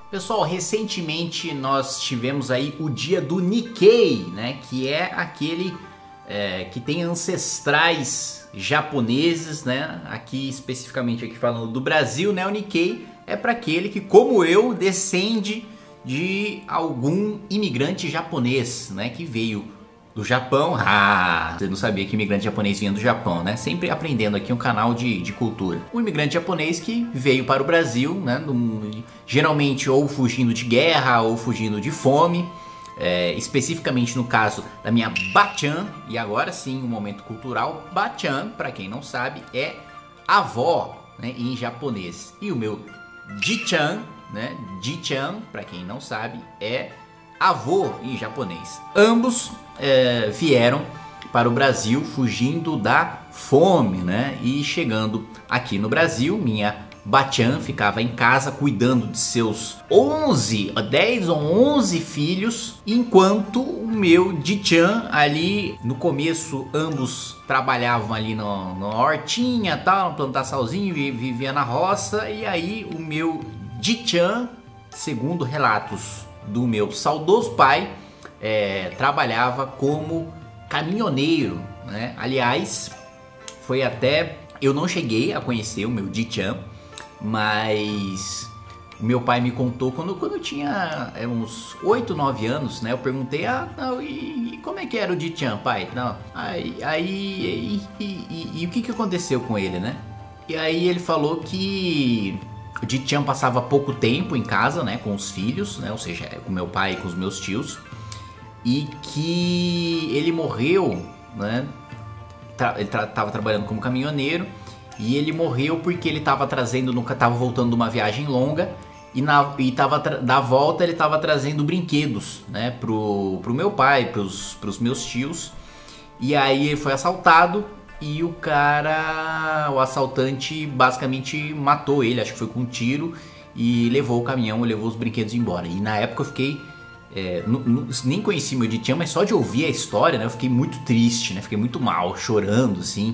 Pessoal, recentemente nós tivemos aí o dia do Nikkei, né? Que é aquele que tem ancestrais japoneses, né? Aqui especificamente aqui falando do Brasil, né? O Nikkei é para aquele que, como eu, descende de algum imigrante japonês, né? Que veio do Japão. Ah, você não sabia que imigrante japonês vinha do Japão, né? Sempre aprendendo aqui um canal de cultura. Um imigrante japonês que veio para o Brasil, né? Geralmente ou fugindo de guerra ou fugindo de fome. Especificamente no caso da minha Bachan, e agora sim um momento cultural. Bachan, para quem não sabe, é avó, né, em japonês. E o meu Ji-chan, né? Ji-chan, para quem não sabe, é avô em japonês. Ambos vieram para o Brasil fugindo da fome, né? E chegando aqui no Brasil, minha Bachan ficava em casa cuidando de seus 10 ou 11 filhos, enquanto o meu Ji-chan ali no começo ambos trabalhavam ali na hortinha, tal, plantar salzinho, vivia na roça, e aí o meu Ji-chan, segundo relatos do meu saudoso pai, trabalhava como caminhoneiro, né? Aliás, foi até... eu não cheguei a conhecer o meu Ji-chan, mas o meu pai me contou quando eu tinha uns 8, 9 anos, né? Eu perguntei, e como é que era o Ji-chan, pai? Não, e o que aconteceu com ele, né? E aí ele falou que o Ji-chan passava pouco tempo em casa, né, com os filhos, né, ou seja, com meu pai e com os meus tios, e que ele morreu, né, ele estava trabalhando como caminhoneiro, e ele morreu porque ele estava voltando de uma viagem longa, e da volta ele estava trazendo brinquedos, né, pro meu pai, pros meus tios, e aí ele foi assaltado. E o assaltante basicamente matou ele, acho que foi com um tiro, e levou o caminhão, levou os brinquedos embora. E na época eu fiquei, nem conheci meu Ji-chan, mas só de ouvir a história, né, eu fiquei muito triste, né, fiquei muito mal, chorando assim,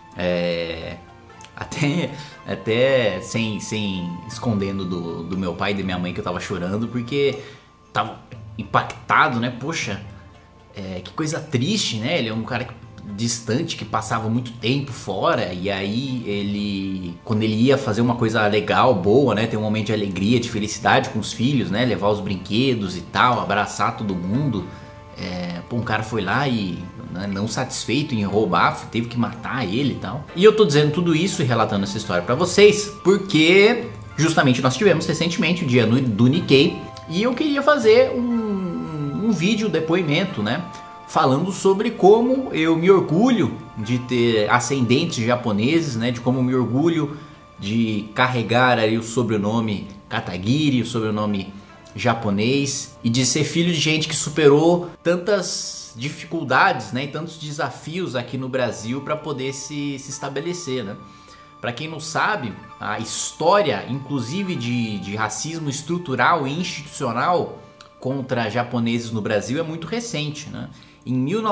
até sem escondendo do meu pai e da minha mãe que eu tava chorando, porque tava impactado, né, poxa, que coisa triste, né, ele é um cara distante, que passava muito tempo fora, e aí quando ele ia fazer uma coisa legal, boa, né, ter um momento de alegria, de felicidade com os filhos, né, levar os brinquedos e tal, abraçar todo mundo, um cara foi lá e, né, não satisfeito em roubar, teve que matar ele e tal. E eu tô dizendo tudo isso e relatando essa história pra vocês porque justamente nós tivemos recentemente o dia do Nikkei, e eu queria fazer um vídeo depoimento, né, falando sobre como eu me orgulho de ter ascendentes japoneses, né? De como eu me orgulho de carregar aí o sobrenome Katagiri, o sobrenome japonês, e de ser filho de gente que superou tantas dificuldades, né? E tantos desafios aqui no Brasil para poder se estabelecer, né? Para quem não sabe, a história, inclusive de racismo estrutural e institucional contra japoneses no Brasil é muito recente, né? Em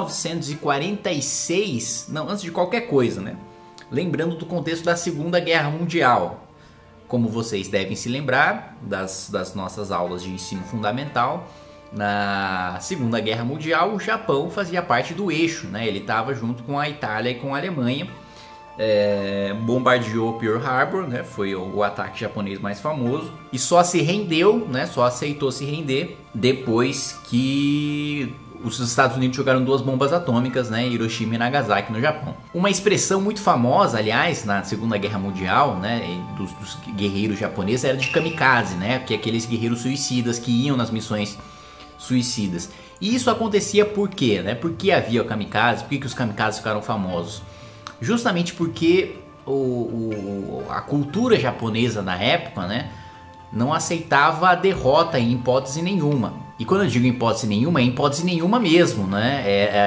1946, não, antes de qualquer coisa, né? Lembrando do contexto da Segunda Guerra Mundial. Como vocês devem se lembrar das nossas aulas de ensino fundamental, na Segunda Guerra Mundial o Japão fazia parte do eixo, né? Ele estava junto com a Itália e com a Alemanha. Bombardeou Pearl Harbor, né? Foi o ataque japonês mais famoso, e só se rendeu, né? Só aceitou se render depois que os Estados Unidos jogaram 2 bombas atômicas, né, Hiroshima e Nagasaki, no Japão. Uma expressão muito famosa, aliás, na Segunda Guerra Mundial, né, dos guerreiros japoneses, era de kamikaze, né, que é aqueles guerreiros suicidas que iam nas missões suicidas. E isso acontecia por quê, né? Por que havia o kamikaze? Por que os kamikazes ficaram famosos? Justamente porque a cultura japonesa na época, né, não aceitava a derrota em hipótese nenhuma. E quando eu digo hipótese nenhuma, é hipótese nenhuma mesmo, né?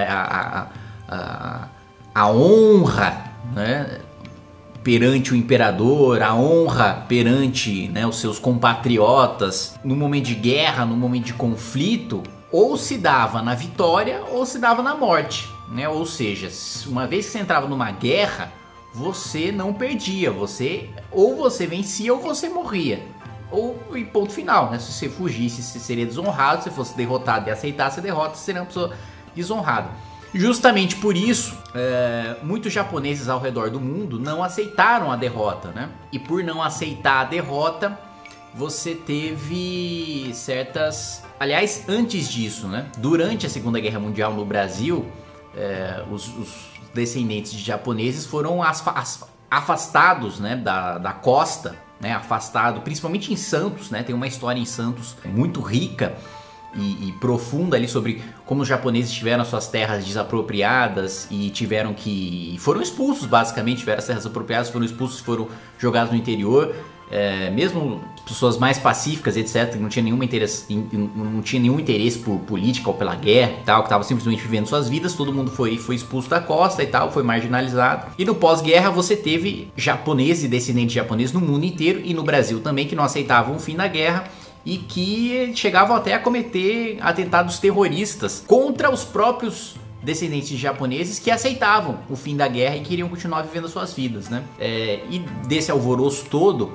A honra, né, perante o imperador, a honra perante, né, os seus compatriotas, no momento de guerra, no momento de conflito, ou se dava na vitória ou se dava na morte, né? Ou seja, uma vez que você entrava numa guerra, você não perdia, ou você vencia ou você morria. ou e ponto final, né? Se você fugisse, você seria desonrado. Se fosse derrotado e aceitasse a derrota, você seria uma pessoa desonrada. Justamente por isso, muitos japoneses ao redor do mundo não aceitaram a derrota, né? E por não aceitar a derrota, você teve certas... Aliás, antes disso, né? Durante a Segunda Guerra Mundial no Brasil, os descendentes de japoneses foram afastados, né, da costa, né? Afastado, principalmente em Santos, né? Tem uma história em Santos muito rica e profunda ali sobre como os japoneses tiveram suas terras desapropriadas e foram expulsos, basicamente, tiveram as terras desapropriadas, foram expulsos, foram jogados no interior. Mesmo pessoas mais pacíficas, etc, que não tinha nenhum interesse por política ou pela guerra e tal, que estavam simplesmente vivendo suas vidas, todo mundo foi expulso da costa e tal, foi marginalizado. E no pós-guerra você teve japoneses e descendentes japoneses no mundo inteiro e no Brasil também, que não aceitavam o fim da guerra e que chegavam até a cometer atentados terroristas contra os próprios descendentes de japoneses que aceitavam o fim da guerra e queriam continuar vivendo suas vidas, né? E desse alvoroço todo,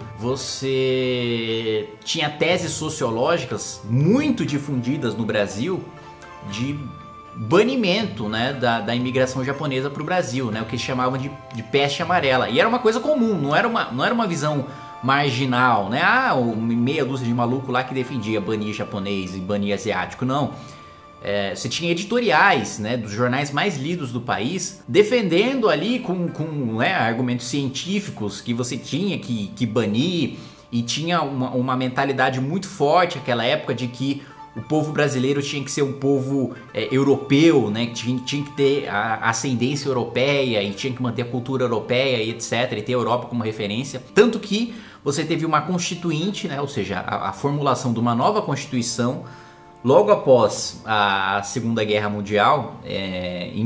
você tinha teses sociológicas muito difundidas no Brasil de banimento, né, da imigração japonesa para o Brasil, né? O que eles chamavam de peste amarela. E era uma coisa comum, não era uma visão marginal, né? Meia dúzia de maluco lá que defendia banir japonês e banir asiático, não. Você tinha editoriais, né, dos jornais mais lidos do país defendendo ali com argumentos científicos que você tinha que banir, e tinha uma mentalidade muito forte naquela época de que o povo brasileiro tinha que ser um povo europeu, né, tinha que ter a ascendência europeia e tinha que manter a cultura europeia e etc, e ter a Europa como referência. Tanto que você teve uma constituinte, né, ou seja, a formulação de uma nova constituição logo após a Segunda Guerra Mundial, em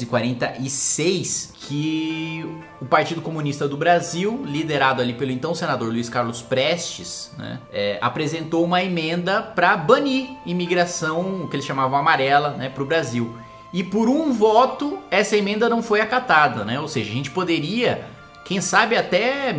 1946, que o Partido Comunista do Brasil, liderado ali pelo então senador Luiz Carlos Prestes, né, apresentou uma emenda para banir imigração, que eles chamavam amarela, né, para o Brasil. E por um voto, essa emenda não foi acatada, né? Ou seja, a gente poderia, quem sabe até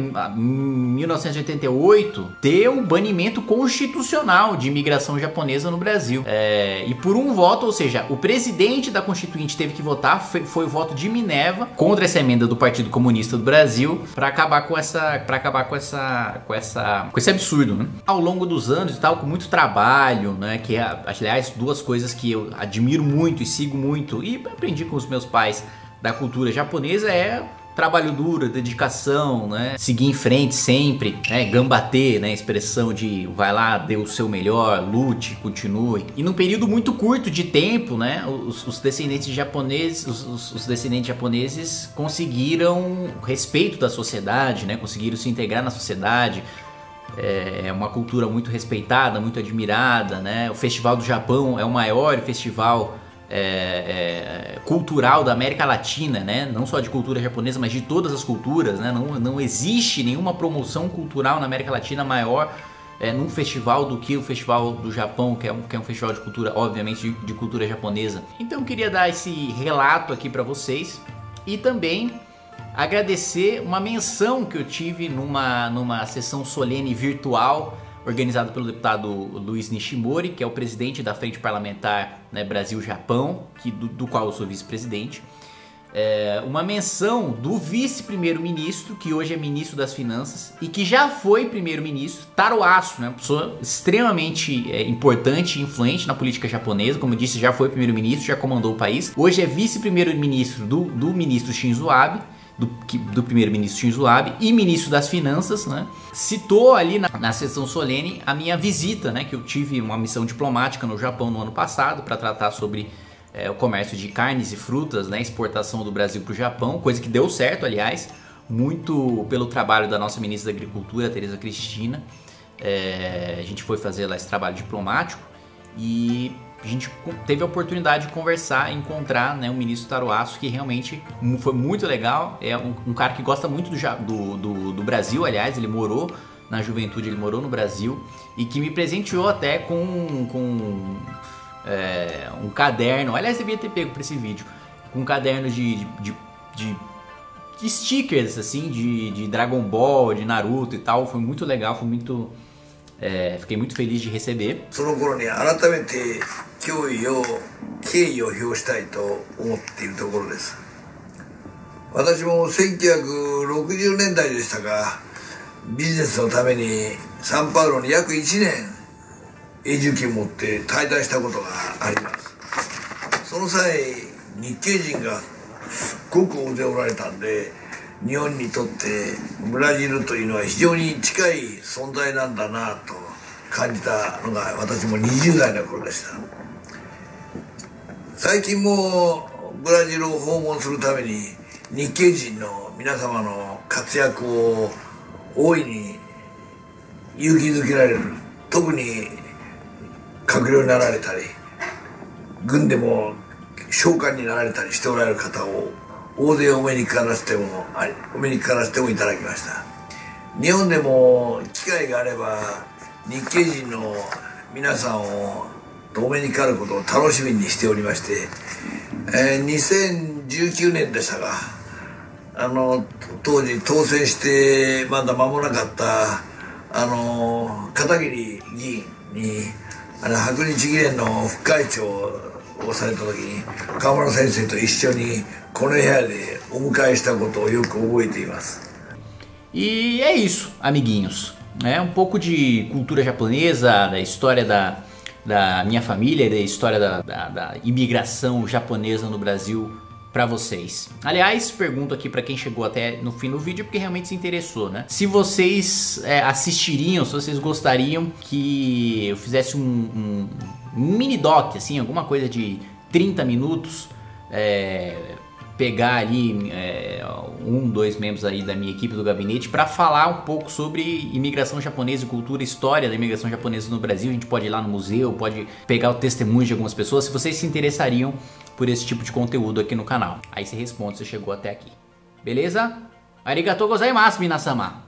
1988, ter um banimento constitucional de imigração japonesa no Brasil. E por um voto, ou seja, o presidente da Constituinte teve que votar, foi o voto de Minerva contra essa emenda do Partido Comunista do Brasil para acabar com esse absurdo, né? Ao longo dos anos e tal, com muito trabalho, né, que aliás, duas coisas que eu admiro muito e sigo muito e aprendi com os meus pais da cultura japonesa trabalho duro, dedicação, né? Seguir em frente sempre, né? Gambater, né? Expressão de vai lá, dê o seu melhor, lute, continue. E num período muito curto de tempo, né? Os descendentes japoneses conseguiram o respeito da sociedade, né? Conseguiram se integrar na sociedade. É uma cultura muito respeitada, muito admirada, né? O Festival do Japão é o maior festival cultural da América Latina, né? Não só de cultura japonesa, mas de todas as culturas, né? Não existe nenhuma promoção cultural na América Latina maior num festival do que o Festival do Japão, que é um festival de cultura, obviamente, de cultura japonesa. Então eu queria dar esse relato aqui para vocês e também agradecer uma menção que eu tive numa sessão solene virtual organizado pelo deputado Luiz Nishimori, que é o presidente da Frente Parlamentar, né, Brasil-Japão, do qual eu sou vice-presidente. Uma menção do vice-primeiro-ministro, que hoje é ministro das Finanças e que já foi primeiro-ministro, Taro Aso, né, uma pessoa extremamente importante e influente na política japonesa. Como eu disse, já foi primeiro-ministro, já comandou o país. Hoje é vice-primeiro-ministro do ministro Shinzo Abe, do primeiro-ministro Shinzo Abe e ministro das Finanças, né? Citou ali na sessão solene a minha visita, né? Que eu tive uma missão diplomática no Japão no ano passado para tratar sobre o comércio de carnes e frutas, né? Exportação do Brasil para o Japão, coisa que deu certo, aliás, muito pelo trabalho da nossa ministra da Agricultura, Tereza Cristina. A gente foi fazer lá esse trabalho diplomático e a gente teve a oportunidade de conversar, encontrar, né, o ministro Taro Aso, que realmente foi muito legal. É um cara que gosta muito do Brasil, aliás, ele morou na juventude, ele morou no Brasil e que me presenteou até com um caderno. Aliás, devia ter pego para esse vídeo, com um caderno de stickers, assim, de Dragon Ball, de Naruto e tal. Foi muito legal, foi muito Fiquei muito feliz de receber. その頃に改めて敬意を表したいと思っているところです。私も1960年代でしたが、ビジネスのためにサンパウロに約1年永住権を持って滞在したことがあります。その際日系人がすっごく大勢おられたんで、日本にとってブラジルというのは非常に近い存在なんだなと感じたのが私も20代の頃でした。最近もブラジルを訪問するために日系人の皆様の活躍を大いに勇気づけられる。特に閣僚になられたり軍でも将官になられたりしておられる方を大勢お目にかからせてもいただきました。日本でも機会があれば日系人の皆さんをお目にかかることを楽しみにしておりまして、2019年でしたが、当時当選してまだ間もなかった片桐議員に白日議連の副会長をされた時に川村先生と一緒にこの部屋でお迎えしたことをよく覚えています。 E é isso, amiguinhos. É um pouco de cultura japonesa, da história da minha família, da história da imigração japonesa no Brasil para vocês. Aliás, pergunto aqui para quem chegou até no fim do vídeo porque realmente se interessou, né? Se vocês assistiriam, se vocês gostariam que eu fizesse um mini doc, assim, alguma coisa de 30 minutos, pegar ali 2 membros aí da minha equipe do gabinete para falar um pouco sobre imigração japonesa e cultura, história da imigração japonesa no Brasil. A gente pode ir lá no museu, pode pegar o testemunho de algumas pessoas, se vocês se interessariam por esse tipo de conteúdo aqui no canal. Aí você responde se chegou até aqui. Beleza? Arigatou gozaimasu, minasama!